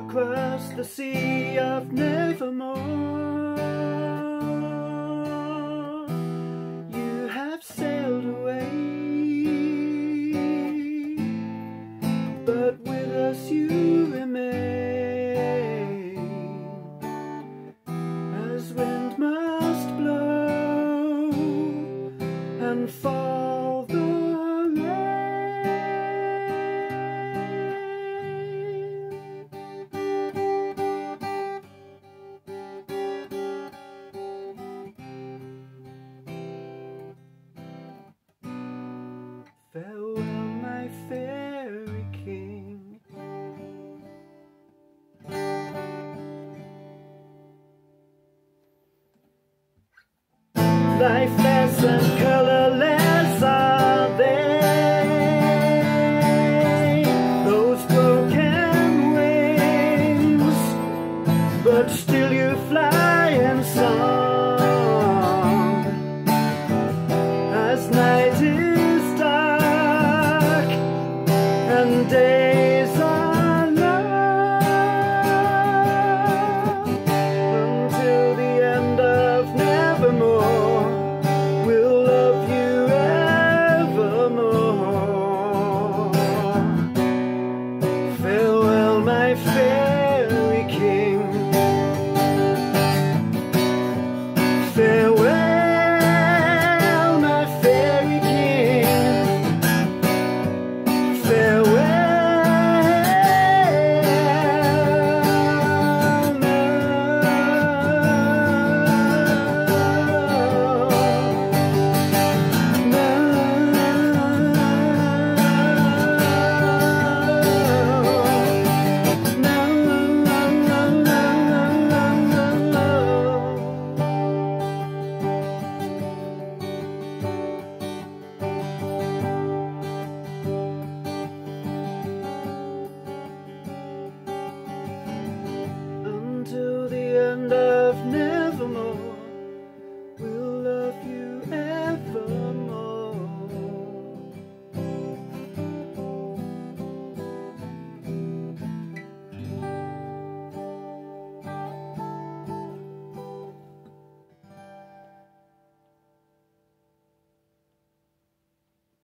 across the sea of nevermore. You have sailed away, but with us you remain, as wind must blow and fall the rain. Farewell, my fairy king. Lifeless and colorless are they, those broken wings, but still you fly in song. As night is dark and days are long, until the end of nevermore, we'll love you evermore. Farewell, my fairy king. Farewell, my fairy king. Farewell, until the end of